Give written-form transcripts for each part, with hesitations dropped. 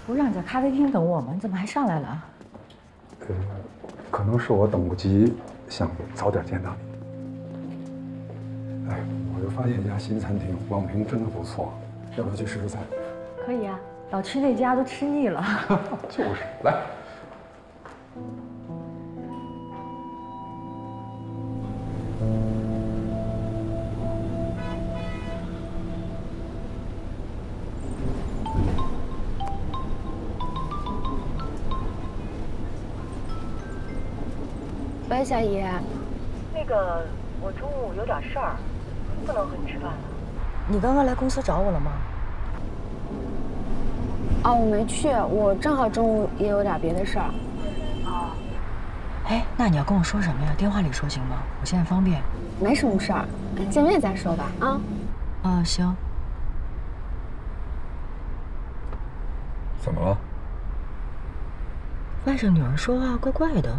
不让在咖啡厅等我们，怎么还上来了？ 可能是我等不及，想早点见到你。哎，我又发现一家新餐厅，网评真的不错，要不要去试试菜？ 可以啊，老吃那家都吃腻了。 就是，来。 喂，小姨， 那个，我中午有点事儿，不能和你吃饭了。 你刚刚来公司找我了吗？ 哦，我没去，我正好中午也有点别的事儿。 哦。哎，那你要跟我说什么呀？电话里说行吗？我现在方便。 没什么事儿，见面再说吧。啊。 啊，行。 怎么了？ 外甥女儿说话怪怪的。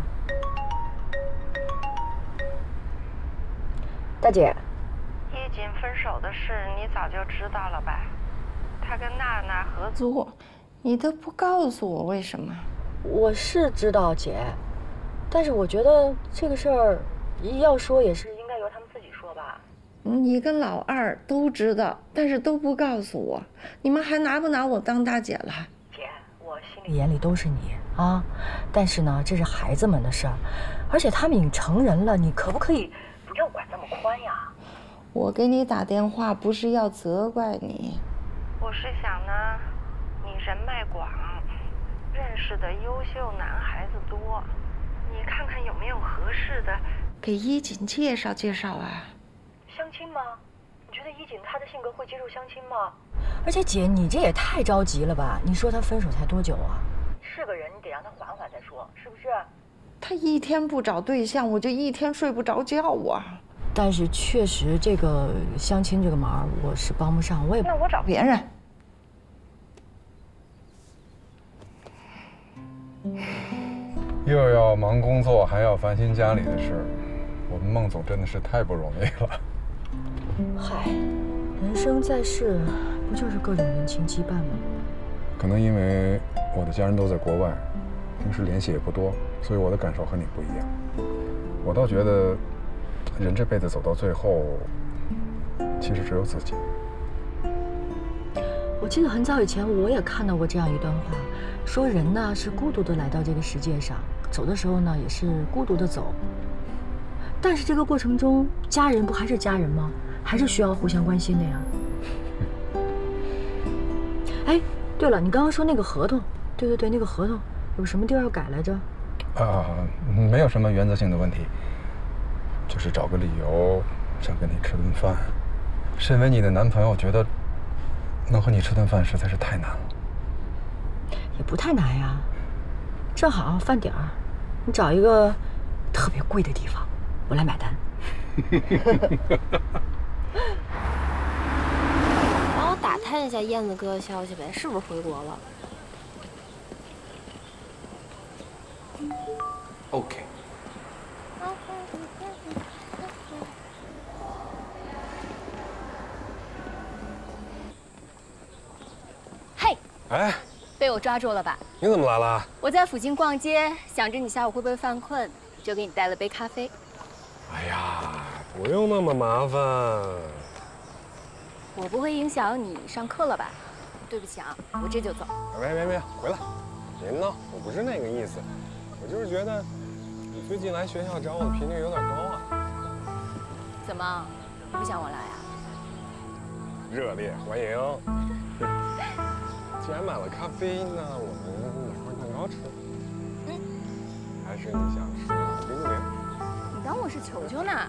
大姐， 衣锦分手的事你早就知道了吧？他跟娜娜合租，你都不告诉我为什么？ 我是知道姐，但是我觉得这个事儿要说也是应该由他们自己说吧。 你跟老二都知道，但是都不告诉我，你们还拿不拿我当大姐了？ 姐，我心里眼里都是你啊，但是呢，这是孩子们的事儿，而且他们已经成人了，你可不可以不要管那么宽呀？ 我给你打电话不是要责怪你， 我是想呢，你人脉广，认识的优秀男孩子多，你看看有没有合适的，给衣锦介绍介绍啊。 相亲吗？你觉得衣锦她的性格会接受相亲吗？而且姐，你这也太着急了吧？你说他分手才多久啊？是个人，你得让他缓缓再说，是不是？ 他一天不找对象，我就一天睡不着觉啊。 但是确实，这个相亲这个忙我是帮不上，我也…… 那我找别人。 又要忙工作，还要烦心家里的事，我们孟总真的是太不容易了。 嗨，人生在世，不就是各种人情羁绊吗？ 可能因为我的家人都在国外，平时联系也不多，所以我的感受和你不一样。我倒觉得，人这辈子走到最后，其实只有自己。 我记得很早以前我也看到过这样一段话，说人呢是孤独的来到这个世界上，走的时候呢也是孤独的走。但是这个过程中，家人不还是家人吗？还是需要互相关心的呀。哎，对了，你刚刚说那个合同，对，那个合同有什么地儿要改来着？ 没有什么原则性的问题，就是找个理由想跟你吃顿饭。身为你的男朋友，觉得能和你吃顿饭实在是太难了。 也不太难呀，正好饭点儿，你找一个特别贵的地方，我来买单。 帮我打探一下燕子哥的消息呗，是不是回国了 ？OK。 嘿， 哎， 被我抓住了吧？ 你怎么来了？ 我在附近逛街，想着你下午会不会犯困，就给你带了杯咖啡。 哎呀，不用那么麻烦。 我不会影响你上课了吧？对不起啊，我这就走。 别，回来！别闹，我不是那个意思，我就是觉得你最近来学校找我的频率有点高啊。 怎么，你不想我来啊？ 热烈欢迎！既然买了咖啡，那我们买块蛋糕吃。还是你想吃冰淇淋？ 你当我是球球呢？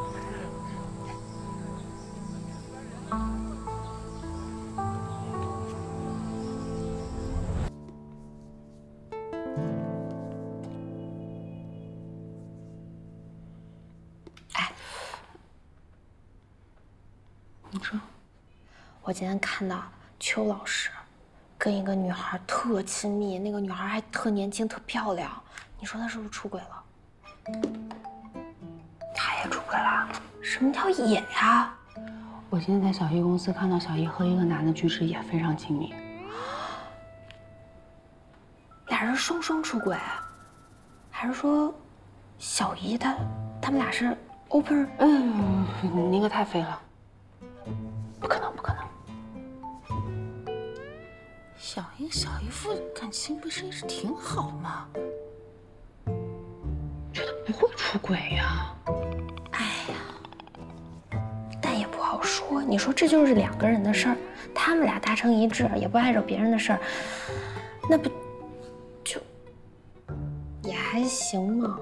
哎， 你说， 我今天看到邱老师跟一个女孩特亲密，那个女孩还特年轻、特漂亮。你说他是不是出轨了？他也出轨了？什么叫也呀？ 我今天在小易公司看到小易和一个男的举止也非常亲密。 还是双双出轨？还是说，小姨他们俩是 open？ 您可太飞了， 不可能，不可能。 小英、小姨夫感情不是一直挺好吗？觉得不会出轨呀。 哎呀，但也不好说。你说这就是2个人的事儿，他们俩达成一致，也不碍着别人的事儿，那不就也还行吗？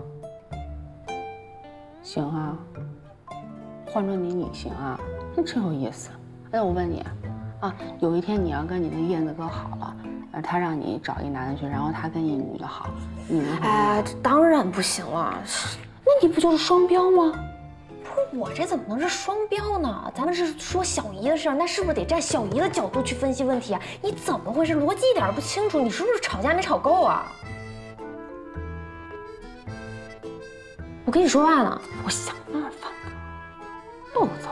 行啊，换做你行啊，那真有意思。哎，我问你。啊，有一天你要跟你的燕子哥好了，他让你找一男的去，然后他跟一女的好，你能？ 哎，这当然不行了，那你不就是双标吗？不是我这怎么能是双标呢？咱们是说小姨的事儿，那是不是得站小姨的角度去分析问题啊？你怎么回事？逻辑一点都不清楚，你是不是吵架没吵够啊？我跟你说话呢， 我想办法暴躁。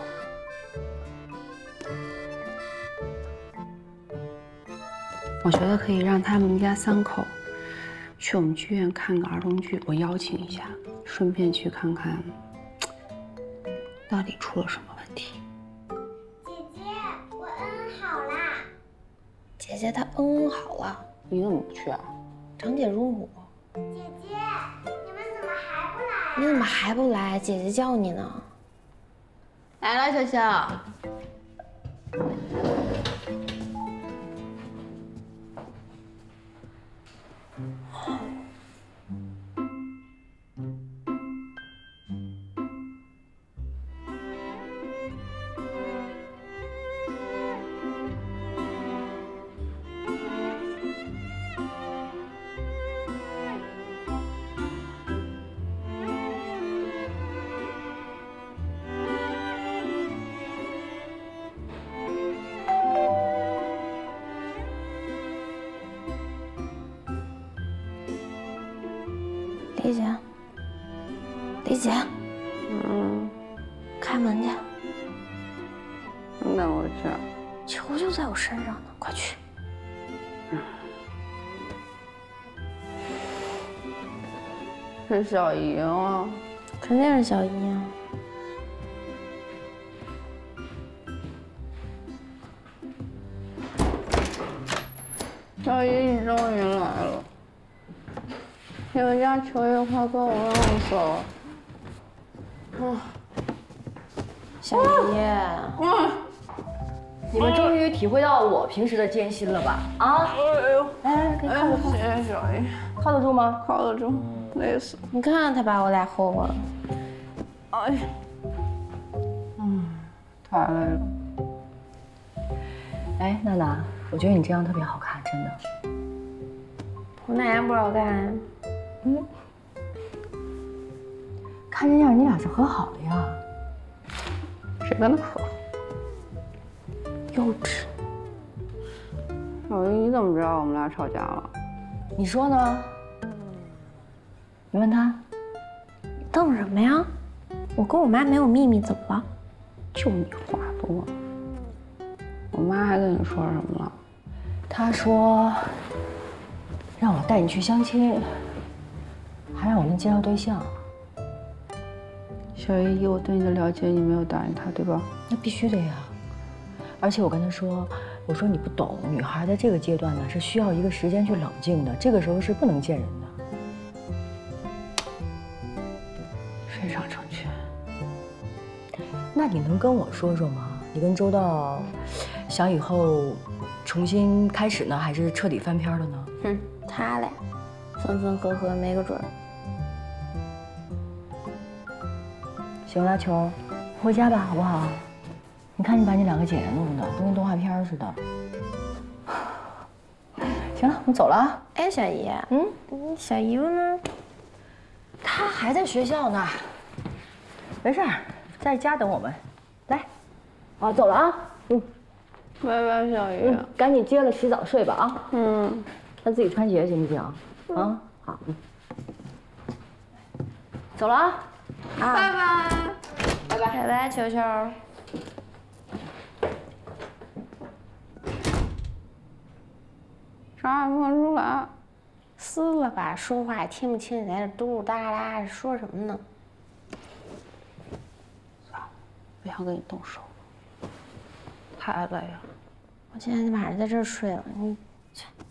我觉得可以让他们一家3口去我们剧院看个儿童剧，我邀请一下，顺便去看看到底出了什么问题。 姐姐，我好啦。 姐姐她好了。 你怎么不去啊？ 长姐入伍。 姐姐，你们怎么还不来？ 你怎么还不来？姐姐叫你呢。 来了，小小。 李姐，李姐，开门去。 那我去。 球就在我身上呢，快去。 是小姨吗？ 肯定是小姨啊。 小姨，你终于来了。你们家球也快把我弄死了。 小姨， 你们终于体会到我平时的艰辛了吧？啊！ 哎呦， 来，给你靠着。 谢谢小姨。 靠得住吗？ 靠得住，累死。 你看他把我俩吼我了。 哎呀，太累了。 哎，娜娜，我觉得你这样特别好看，真的。 我哪样不好看？ 看这样，你俩是和好了呀？ 谁跟他和？ 幼稚。 小姨，你怎么知道我们俩吵架了？ 你说呢？你问他。 瞪什么呀？我跟我妈没有秘密，怎么了？ 就你话多。我妈还跟你说什么了？ 她说让我带你去相亲，还让我给你介绍对象。 小姨，以我对你的了解，你没有答应她，对吧？ 那必须的呀。而且我跟她说，我说你不懂，女孩在这个阶段呢是需要一个时间去冷静的，这个时候是不能见人的。 非常正确。 那你能跟我说说吗？你跟周道想以后重新开始呢，还是彻底翻篇了呢？ 他俩分分合合没个准儿。 行了，球，回家吧，好不好？你看你把你2个姐姐弄的都跟动画片似的。行了，我们走了啊。 哎，小姨，小姨夫呢？ 他还在学校呢。没事儿，在家等我们。来，啊，走了啊。 拜拜，小姨。 赶紧接了洗澡睡吧啊。他自己穿鞋行不行？啊，好。走了啊。 拜拜。 拜拜，拜拜，球球。 啥也没出来。 撕了吧，说话也听不清，你在这嘟嘟哒哒说什么呢？ 算了，不想跟你动手，太累了。 我今天晚上在这儿睡了，你。